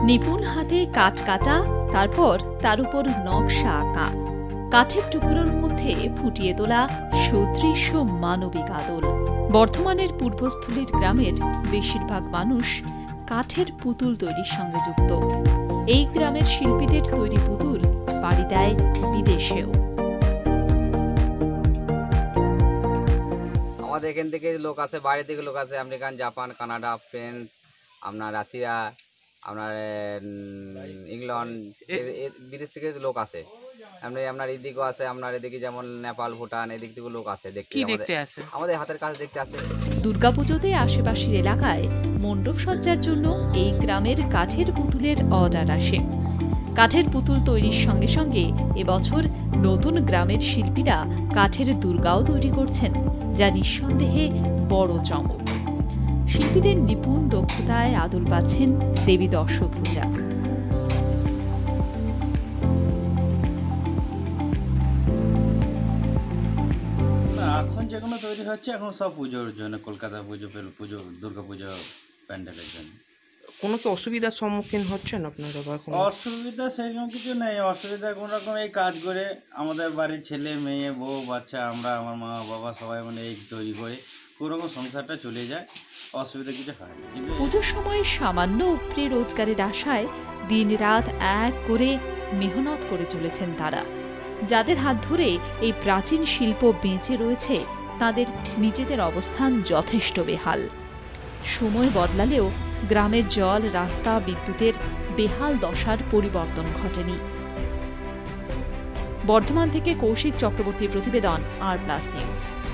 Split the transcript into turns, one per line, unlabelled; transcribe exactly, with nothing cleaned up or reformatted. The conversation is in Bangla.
নিপুণ হাতে কাঠ কাটা, তারপর তার উপর নকশা আঁকা, কাঠের টুকরোর মধ্যে ফুটিয়ে তোলা সুদৃশ্য মানবিক আদল। বর্ধমানের পূর্বস্থলীর গ্রামের বেশিরভাগ মানুষ কাঠের পুতুল তৈরির সঙ্গে যুক্ত। এই গ্রামের শিল্পীদের তৈরি পুতুল পাড়ি দেয় বিদেশেও।
আমাদের এখান থেকে লোক আছে, বাইরে থেকে লোক আছে, আমেরিকান, জাপান, কানাডা, ফ্রান্স, আপনার রাশিয়া, আপনার ইংল্যান্ড, বিদেশ থেকে লোক আছে। আপনার এদিকেও আছে, আপনার এদিকে যেমন নেপাল, ভুটান, এদিক থেকে লোক আছে দেখতে আসে, আমাদের হাতের কাজ দেখতে আসে।
দুর্গাপুজোতে আশেপাশের এলাকায় মণ্ডপ সজ্জার জন্য এই গ্রামের কাঠের পুতুলের অর্ডার আসে। কাঠের পুতুল তৈরির সঙ্গে সঙ্গে এবছর নতুন গ্রামের শিল্পীরা কাঠের দুর্গাও তৈরি করছেন, যা নিঃসন্দেহে বড় চমক। শিল্পীদের নিপুণ দক্ষতায় আদল পাচ্ছেন দেবী দশভুজা।
এখন যেগুলো তৈরি হচ্ছে এখন সব পুজোর জন্য, কলকাতা পুজো, পুজো, দুর্গা পুজো প্যান্ডেলের জন্য।
কোনো কি অসুবিধার সম্মুখীন হচ্ছেন আপনারা?
অসুবিধা সেরকম কিছু নেই। অসুবিধা কোনো রকম এই কাজ করে আমাদের বাড়ির ছেলে মেয়ে বউ বাচ্চা, আমরা আমার মা বাবা সবাই মানে এই তৈরি করে কোনো রকম সংসারটা চলে যায়, অসুবিধা কিছু হয় না। কিন্তু
পুজোর সময় সামান্য উপরি রোজগারের আশায় দিন রাত এক করে মেহনত করে চলেছেন তারা। যাদের হাত ধরে এই প্রাচীন শিল্প বেঁচে রয়েছে তাদের নিজেদের অবস্থান যথেষ্ট বেহাল। সময় বদলালেও গ্রামের জল, রাস্তা, বিদ্যুতের বেহাল দশার পরিবর্তন ঘটেনি। বর্ধমান থেকে কৌশিক চক্রবর্তীর প্রতিবেদন, আর প্লাস নিউজ।